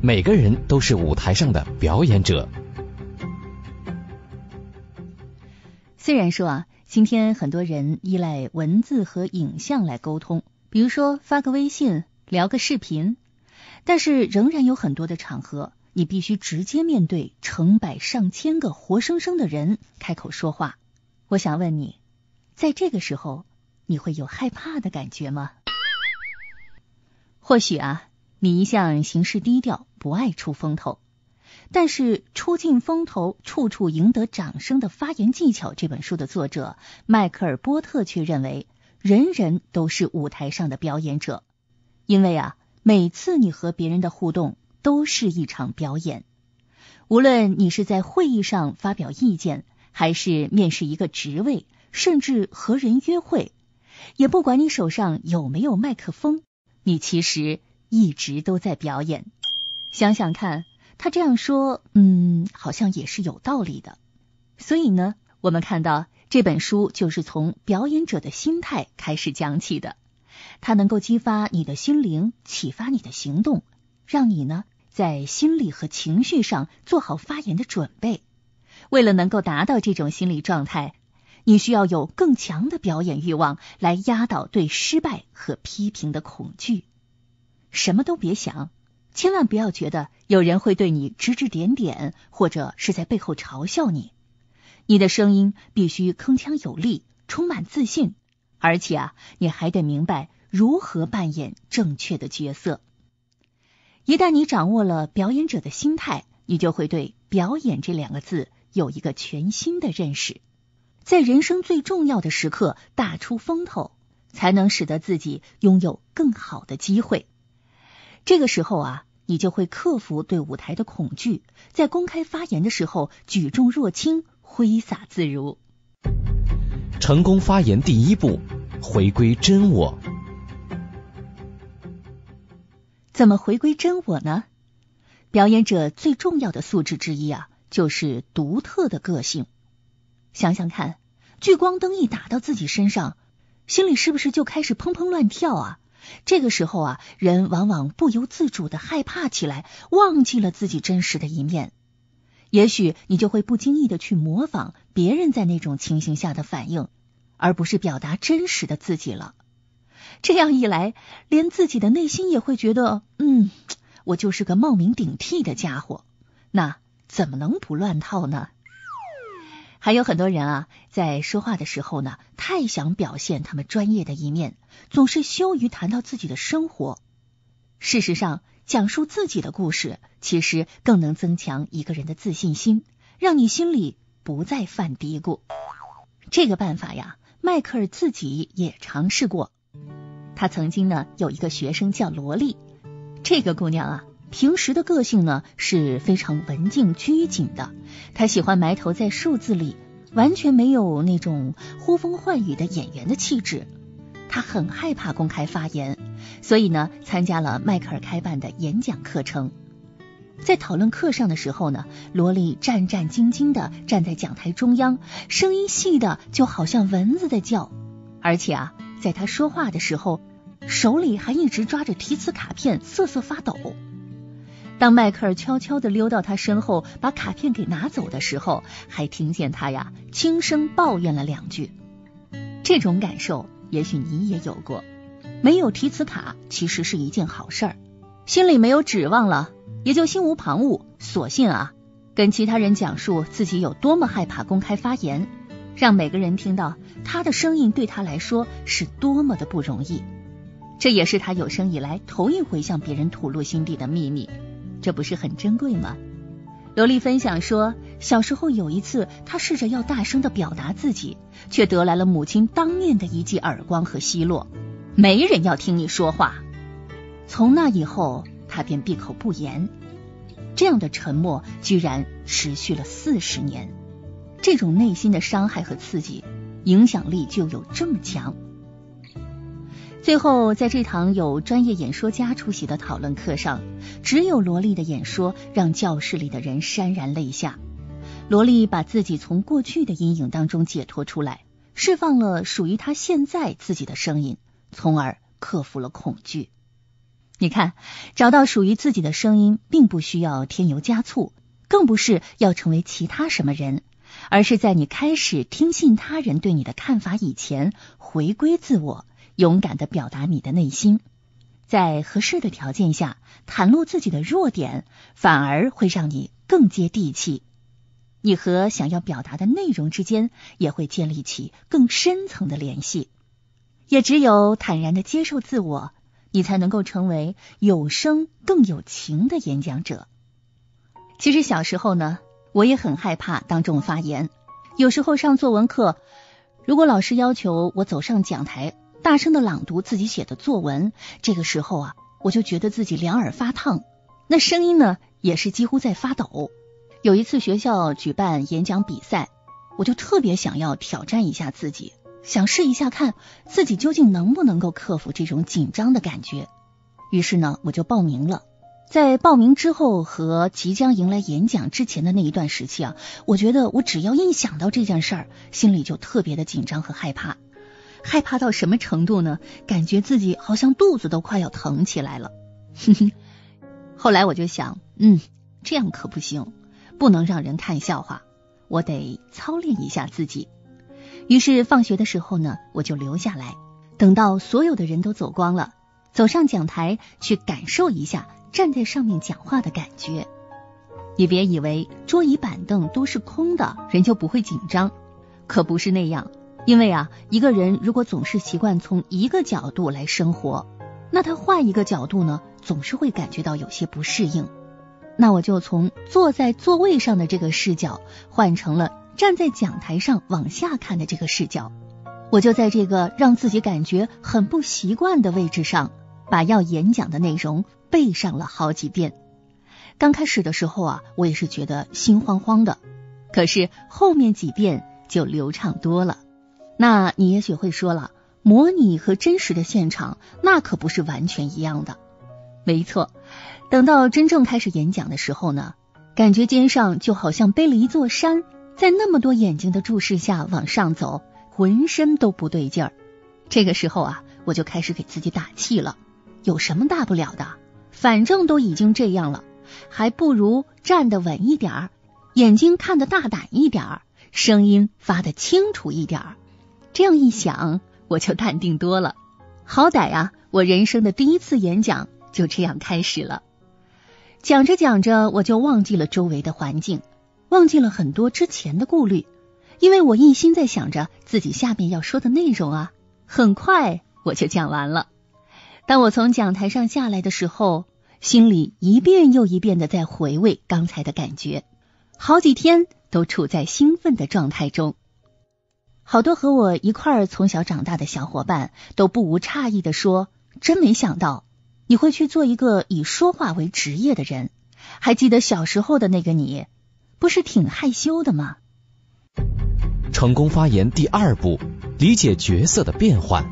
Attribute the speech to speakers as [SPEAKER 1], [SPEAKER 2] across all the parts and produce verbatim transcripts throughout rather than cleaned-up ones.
[SPEAKER 1] 每个人都是舞台上的表演者。
[SPEAKER 2] 虽然说啊，今天很多人依赖文字和影像来沟通，比如说发个微信、聊个视频，但是仍然有很多的场合，你必须直接面对成百上千个活生生的人开口说话。我想问你，在这个时候，你会有害怕的感觉吗？或许啊，你一向行事低调，不爱出风头，但是《出尽风头，处处赢得掌声的发言技巧》这本书的作者迈克尔·波特却认为，人人都是舞台上的表演者，因为啊，每次你和别人的互动都是一场表演。无论你是在会议上发表意见，还是面试一个职位，甚至和人约会，也不管你手上有没有麦克风，你其实一直都在表演。想想看，他这样说，嗯，好像也是有道理的。所以呢，我们看到这本书就是从表演者的心态开始讲起的，它能够激发你的心灵，启发你的行动，让你呢在心理和情绪上做好发言的准备。为了能够达到这种心理状态，你需要有更强的表演欲望来压倒对失败和批评的恐惧。什么都别想，千万不要觉得有人会对你指指点点，或者是在背后嘲笑你。你的声音必须铿锵有力，充满自信，而且啊，你还得明白如何扮演正确的角色。一旦你掌握了表演者的心态，你就会对表演这两个字有一个全新的认识。在人生最重要的时刻大出风头，才能使得自己拥有更好的机会。这个时候啊，你就会克服对舞台的恐惧，在公开发言的时候举重若轻，挥洒自如。
[SPEAKER 1] 成功发言第一步，回归真我。
[SPEAKER 2] 怎么回归真我呢？表演者最重要的素质之一啊，就是独特的个性。想想看，聚光灯一打到自己身上，心里是不是就开始砰砰乱跳啊？这个时候啊，人往往不由自主的害怕起来，忘记了自己真实的一面。也许你就会不经意的去模仿别人在那种情形下的反应，而不是表达真实的自己了。这样一来，连自己的内心也会觉得，嗯，我就是个冒名顶替的家伙，那怎么能不乱套呢？还有很多人啊，在说话的时候呢，太想表现他们专业的一面，总是羞于谈到自己的生活。事实上，讲述自己的故事，其实更能增强一个人的自信心，让你心里不再犯嘀咕。这个办法呀，迈克尔自己也尝试过。他曾经呢，有一个学生叫萝莉，这个姑娘啊，平时的个性呢是非常文静拘谨的，她喜欢埋头在数字里，完全没有那种呼风唤雨的演员的气质。她很害怕公开发言，所以呢，参加了迈克尔开办的演讲课程。在讨论课上的时候呢，萝莉战战兢兢地站在讲台中央，声音细的就好像蚊子在叫，而且啊，在她说话的时候，手里还一直抓着题词卡片，瑟瑟发抖。当迈克尔悄悄地溜到他身后，把卡片给拿走的时候，还听见他呀轻声抱怨了两句。这种感受也许你也有过，没有题词卡其实是一件好事儿，心里没有指望了，也就心无旁骛，索性啊跟其他人讲述自己有多么害怕公开发言，让每个人听到他的声音对他来说是多么的不容易。这也是他有生以来头一回向别人吐露心底的秘密，这不是很珍贵吗？萝莉分享说，小时候有一次，她试着要大声地表达自己，却得来了母亲当面的一记耳光和奚落，没人要听你说话。从那以后，她便闭口不言。这样的沉默居然持续了四十年，这种内心的伤害和刺激，影响力就有这么强。最后，在这堂有专业演说家出席的讨论课上，只有萝莉的演说让教室里的人潸然泪下。萝莉把自己从过去的阴影当中解脱出来，释放了属于她现在自己的声音，从而克服了恐惧。 你看，找到属于自己的声音，并不需要添油加醋，更不是要成为其他什么人，而是在你开始听信他人对你的看法以前，回归自我，勇敢地表达你的内心。在合适的条件下，袒露自己的弱点，反而会让你更接地气。你和想要表达的内容之间也会建立起更深层的联系。也只有坦然地接受自我，你才能够成为有声更有情的演讲者。其实小时候呢，我也很害怕当众发言。有时候上作文课，如果老师要求我走上讲台，大声地朗读自己写的作文，这个时候啊，我就觉得自己两耳发烫，那声音呢，也是几乎在发抖。有一次学校举办演讲比赛，我就特别想要挑战一下自己，想试一下看自己究竟能不能够克服这种紧张的感觉。于是呢，我就报名了。在报名之后和即将迎来演讲之前的那一段时期啊，我觉得我只要一想到这件事儿，心里就特别的紧张和害怕。害怕到什么程度呢？感觉自己好像肚子都快要疼起来了。后来我就想，嗯，这样可不行，不能让人看笑话，我得操练一下自己。于是放学的时候呢，我就留下来，等到所有的人都走光了，走上讲台去感受一下站在上面讲话的感觉。你别以为桌椅板凳都是空的，人就不会紧张，可不是那样。因为啊，一个人如果总是习惯从一个角度来生活，那他换一个角度呢，总是会感觉到有些不适应。那我就从坐在座位上的这个视角，换成了站在讲台上往下看的这个视角。我就在这个让自己感觉很不习惯的位置上，把要演讲的内容背上了好几遍。刚开始的时候啊，我也是觉得心慌慌的，可是后面几遍就流畅多了。那你也许会说了，模拟和真实的现场那可不是完全一样的。没错，等到真正开始演讲的时候呢，感觉肩上就好像背了一座山，在那么多眼睛的注视下往上走，浑身都不对劲儿。这个时候啊，我就开始给自己打气了，有什么大不了的，反正都已经这样了，还不如站得稳一点儿，眼睛看得大胆一点儿，声音发得清楚一点儿。这样一想，我就淡定多了。好歹啊，我人生的第一次演讲就这样开始了。讲着讲着，我就忘记了周围的环境，忘记了很多之前的顾虑，因为我一心在想着自己下面要说的内容啊。很快我就讲完了。当我从讲台上下来的时候，心里一遍又一遍的在回味刚才的感觉，好几天都处在兴奋的状态中。好多和我一块儿从小长大的小伙伴都不无诧异地说，真没想到你会去做一个以说话为职业的人，还记得小时候的那个你，不是挺害羞的吗？
[SPEAKER 1] 成功发言第二步，理解角色的变换。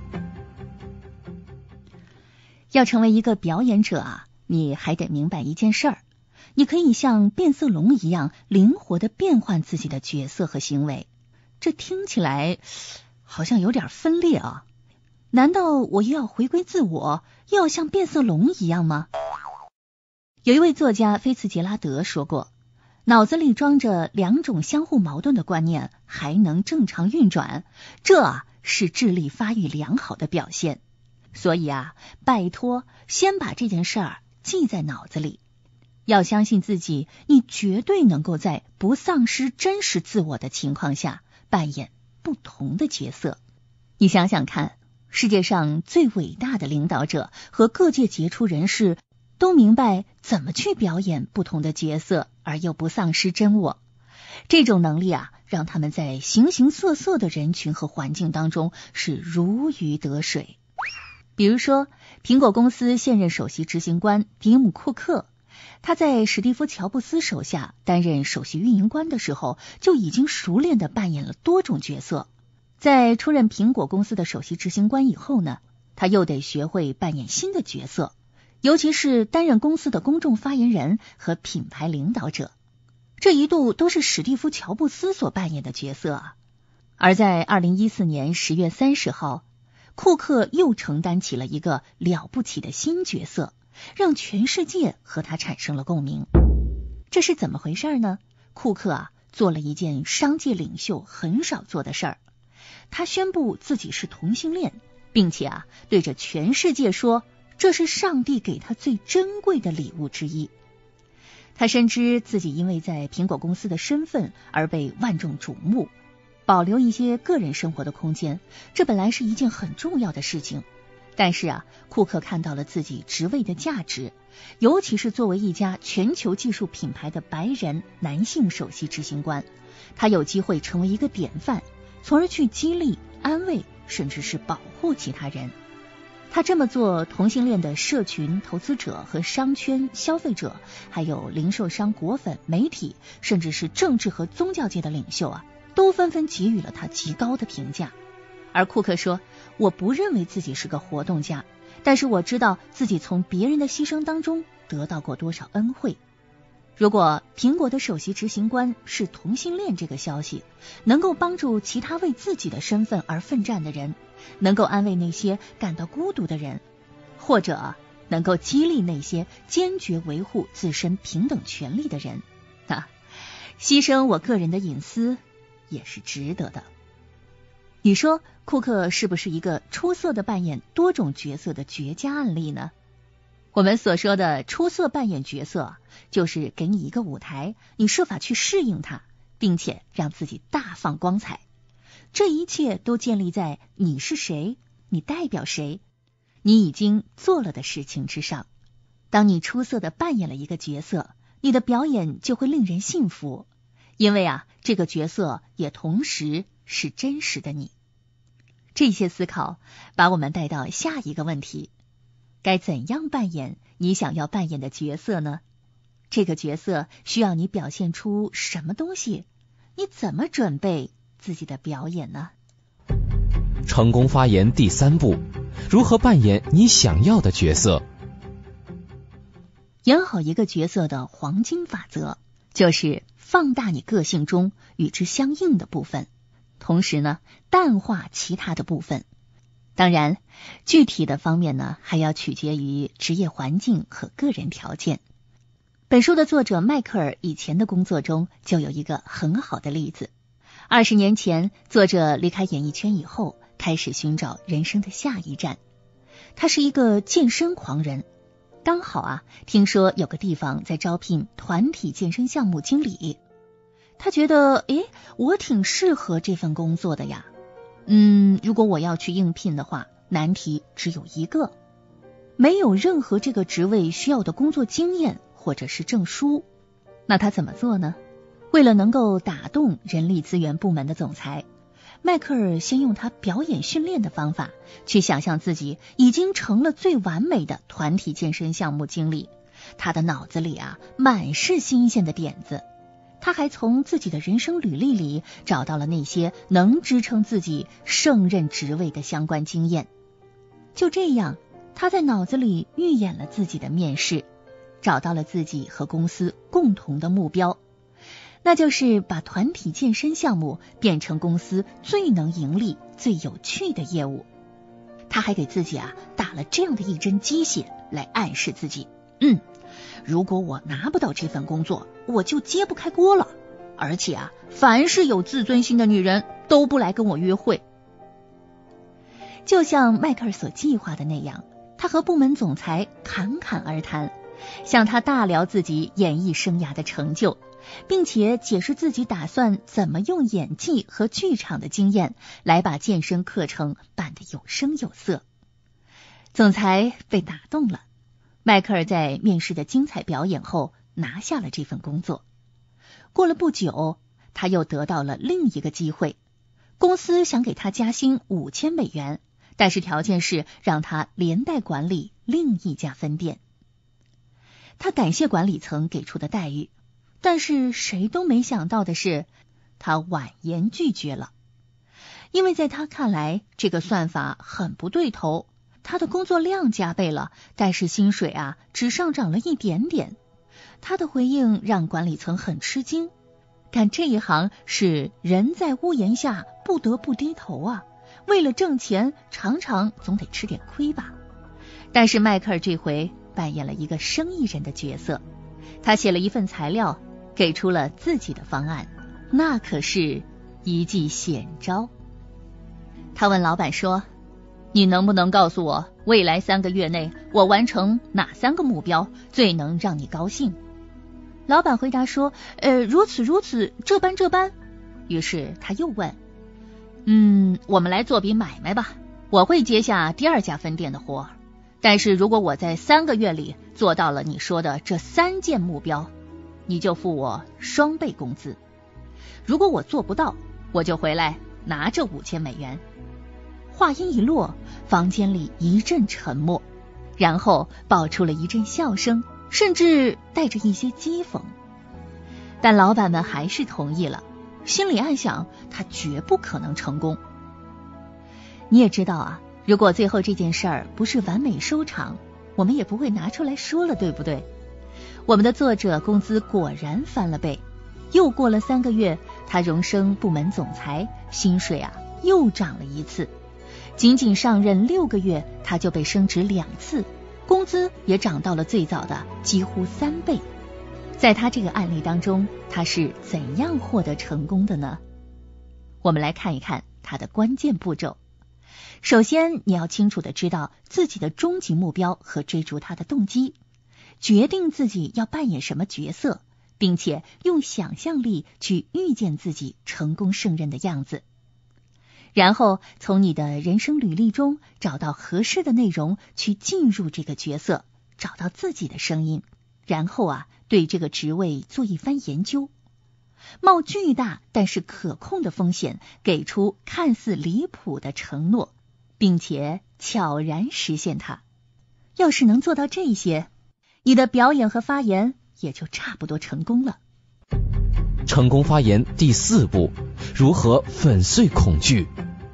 [SPEAKER 2] 要成为一个表演者啊，你还得明白一件事儿，你可以像变色龙一样灵活地变换自己的角色和行为。这听起来好像有点分裂啊，难道我又要回归自我，又要像变色龙一样吗？有一位作家菲茨杰拉德说过，脑子里装着两种相互矛盾的观念还能正常运转，这啊是智力发育良好的表现。所以啊，拜托，先把这件事儿记在脑子里，要相信自己，你绝对能够在不丧失真实自我的情况下扮演不同的角色。你想想看，世界上最伟大的领导者和各界杰出人士都明白怎么去表演不同的角色，而又不丧失真我。这种能力啊，让他们在形形色色的人群和环境当中是如鱼得水。比如说，苹果公司现任首席执行官迪姆·库克，他在史蒂夫·乔布斯手下担任首席运营官的时候，就已经熟练地扮演了多种角色。在出任苹果公司的首席执行官以后呢，他又得学会扮演新的角色，尤其是担任公司的公众发言人和品牌领导者。这一度都是史蒂夫·乔布斯所扮演的角色啊。而在二零一四年十月三十号， 库克又承担起了一个了不起的新角色，让全世界和他产生了共鸣。这是怎么回事呢？库克啊，做了一件商界领袖很少做的事儿，他宣布自己是同性恋，并且啊，对着全世界说，这是上帝给他最珍贵的礼物之一。他深知自己因为在苹果公司的身份而被万众瞩目，保留一些个人生活的空间，这本来是一件很重要的事情。但是啊，库克看到了自己职位的价值，尤其是作为一家全球技术品牌的白人男性首席执行官，他有机会成为一个典范，从而去激励、安慰，甚至是保护其他人。他这么做，同性恋的社群、投资者和商圈、消费者，还有零售商、果粉、媒体，甚至是政治和宗教界的领袖啊，都纷纷给予了他极高的评价。而库克说，我不认为自己是个活动家，但是我知道自己从别人的牺牲当中得到过多少恩惠。如果苹果的首席执行官是同性恋这个消息，能够帮助其他为自己的身份而奋战的人，能够安慰那些感到孤独的人，或者能够激励那些坚决维护自身平等权利的人，啊，牺牲我个人的隐私也是值得的。你说库克是不是一个出色的扮演多种角色的绝佳案例呢？我们所说的出色扮演角色，就是给你一个舞台，你设法去适应它，并且让自己大放光彩。这一切都建立在你是谁，你代表谁，你已经做了的事情之上。当你出色的扮演了一个角色，你的表演就会令人信服，因为啊，这个角色也同时是真实的你。这些思考把我们带到下一个问题，该怎样扮演你想要扮演的角色呢？这个角色需要你表现出什么东西？你怎么准备自己的表演呢？
[SPEAKER 1] 成功发言第三步，如何扮演你想要的角色？
[SPEAKER 2] 演好一个角色的黄金法则，就是放大你个性中与之相应的部分，同时呢，淡化其他的部分。当然，具体的方面呢，还要取决于职业环境和个人条件。本书的作者迈克尔以前的工作中就有一个很好的例子。二十年前，作者离开演艺圈以后，开始寻找人生的下一站。他是一个健身狂人，刚好啊，听说有个地方在招聘团体健身项目经理。他觉得，诶，我挺适合这份工作的呀。嗯，如果我要去应聘的话，难题只有一个，没有任何这个职位需要的工作经验或者是证书。那他怎么做呢？为了能够打动人力资源部门的总裁，迈克尔先用他表演训练的方法，去想象自己已经成了最完美的团体健身项目经理。他的脑子里啊，满是新鲜的点子。他还从自己的人生履历里找到了那些能支撑自己胜任职位的相关经验。就这样，他在脑子里预演了自己的面试，找到了自己和公司共同的目标，那就是把团体健身项目变成公司最能盈利、最有趣的业务。他还给自己啊打了这样的一针鸡血，来暗示自己，嗯，如果我拿不到这份工作，我就揭不开锅了。而且啊，凡是有自尊心的女人都不来跟我约会。就像迈克尔所计划的那样，他和部门总裁侃侃而谈，向他大聊自己演艺生涯的成就，并且解释自己打算怎么用演技和剧场的经验来把健身课程办得有声有色。总裁被打动了，迈克尔在面试的精彩表演后拿下了这份工作。过了不久，他又得到了另一个机会，公司想给他加薪五千美元，但是条件是让他连带管理另一家分店。他感谢管理层给出的待遇，但是谁都没想到的是，他婉言拒绝了。因为在他看来，这个算法很不对头，他的工作量加倍了，但是薪水啊只上涨了一点点。他的回应让管理层很吃惊，干这一行是人在屋檐下不得不低头啊， 为了挣钱，常常总得吃点亏吧。但是迈克尔这回扮演了一个生意人的角色，他写了一份材料，给出了自己的方案，那可是一记险招。他问老板说，你能不能告诉我，未来三个月内我完成哪三个目标最能让你高兴？老板回答说，呃，如此如此，这般这般。于是他又问，嗯，我们来做笔买卖吧，我会接下第二家分店的活，但是如果我在三个月里做到了你说的这三件目标，你就付我双倍工资。如果我做不到，我就回来拿这五千美元。话音一落，房间里一阵沉默，然后爆出了一阵笑声，甚至带着一些讥讽。但老板们还是同意了，心里暗想，他绝不可能成功。你也知道啊，如果最后这件事儿不是完美收场，我们也不会拿出来说了，对不对？我们的作者工资果然翻了倍，又过了三个月，他荣升部门总裁，薪水啊又涨了一次。仅仅上任六个月，他就被升职两次，工资也涨到了最早的几乎三倍。在他这个案例当中，他是怎样获得成功的呢？我们来看一看他的关键步骤。首先，你要清楚地知道自己的终极目标和追逐他的动机，决定自己要扮演什么角色，并且用想象力去预见自己成功胜任的样子。然后从你的人生履历中找到合适的内容去进入这个角色，找到自己的声音，然后啊对这个职位做一番研究，冒巨大但是可控的风险，给出看似离谱的承诺，并且悄然实现它。要是能做到这些，你的表演和发言也就差不多成功了。
[SPEAKER 1] 成功发言第四步，如何粉碎恐惧。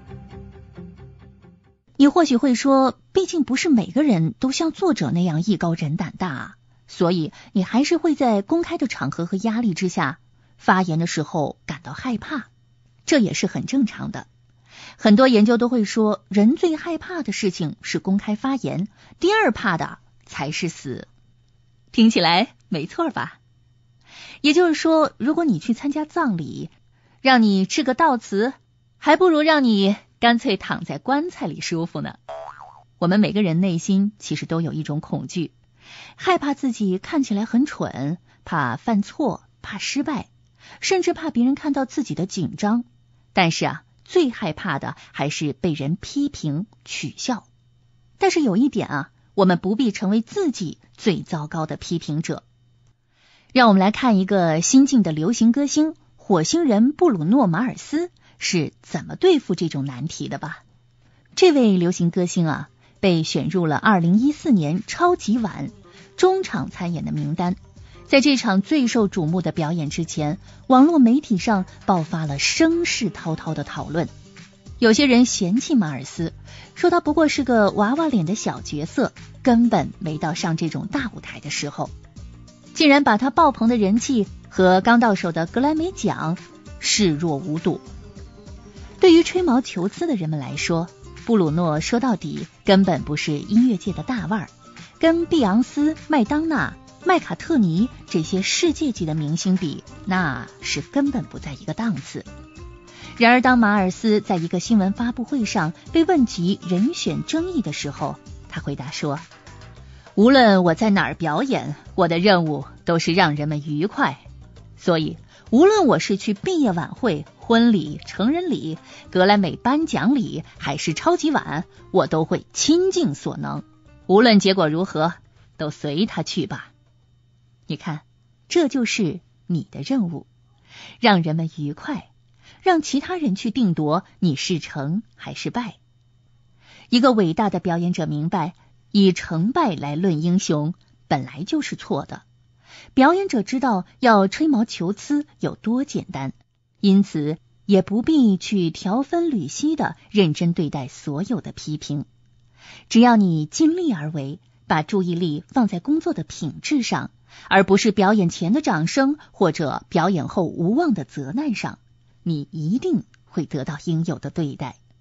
[SPEAKER 2] 你或许会说，毕竟不是每个人都像作者那样艺高人胆大啊，所以你还是会在公开的场合和压力之下发言的时候感到害怕，这也是很正常的。很多研究都会说，人最害怕的事情是公开发言，第二怕的才是死。听起来没错吧？也就是说，如果你去参加葬礼，让你吃个悼词，还不如让你干脆躺在棺材里舒服呢。我们每个人内心其实都有一种恐惧，害怕自己看起来很蠢，怕犯错，怕失败，甚至怕别人看到自己的紧张。但是啊，最害怕的还是被人批评、取笑。但是有一点啊，我们不必成为自己最糟糕的批评者。让我们来看一个新晋的流行歌星火星人布鲁诺·马尔斯是怎么对付这种难题的吧。这位流行歌星啊，被选入了二零一四年超级碗中场参演的名单。在这场最受瞩目的表演之前，网络媒体上爆发了声势滔滔的讨论。有些人嫌弃马尔斯，说他不过是个娃娃脸的小角色，根本没到上这种大舞台的时候，竟然把他爆棚的人气和刚到手的格莱美奖视若无睹。对于吹毛求疵的人们来说，布鲁诺说到底根本不是音乐界的大腕儿，跟碧昂斯、麦当娜、麦卡特尼这些世界级的明星比，那是根本不在一个档次。然而当马尔斯在一个新闻发布会上被问及人选争议的时候，他回答说，无论我在哪儿表演，我的任务都是让人们愉快，所以无论我是去毕业晚会、婚礼、成人礼、格莱美颁奖礼还是超级碗，我都会倾尽所能，无论结果如何，都随他去吧。你看，这就是你的任务，让人们愉快，让其他人去定夺你是成还是败。一个伟大的表演者明白，以成败来论英雄本来就是错的。表演者知道要吹毛求疵有多简单，因此也不必去条分缕析的认真对待所有的批评。只要你尽力而为，把注意力放在工作的品质上，而不是表演前的掌声或者表演后无望的责难上，你一定会得到应有的对待。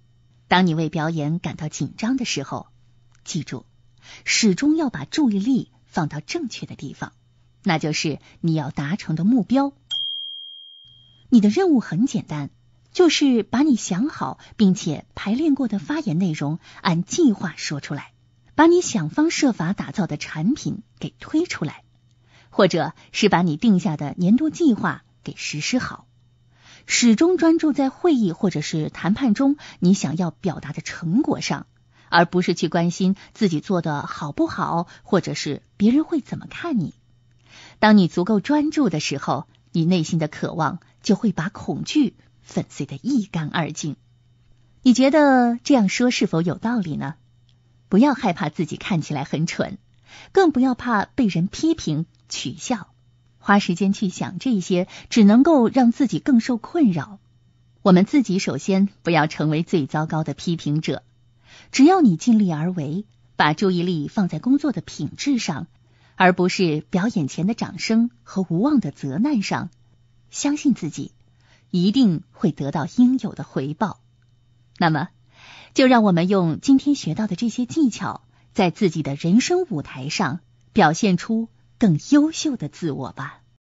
[SPEAKER 2] 当你为表演感到紧张的时候，记住，始终要把注意力放到正确的地方，那就是你要达成的目标。你的任务很简单，就是把你想好并且排练过的发言内容按计划说出来，把你想方设法打造的产品给推出来，或者是把你定下的年度计划给实施好。始终专注在会议或者是谈判中你想要表达的成果上，而不是去关心自己做的好不好，或者是别人会怎么看你。当你足够专注的时候，你内心的渴望就会把恐惧粉碎得一干二净。你觉得这样说是否有道理呢？不要害怕自己看起来很蠢，更不要怕被人批评取笑。花时间去想这些，只能够让自己更受困扰。我们自己首先不要成为最糟糕的批评者，只要你尽力而为，把注意力放在工作的品质上，而不是表演前的掌声和无望的责难上，相信自己，一定会得到应有的回报。那么，就让我们用今天学到的这些技巧，在自己的人生舞台上表现出更优秀的自我吧。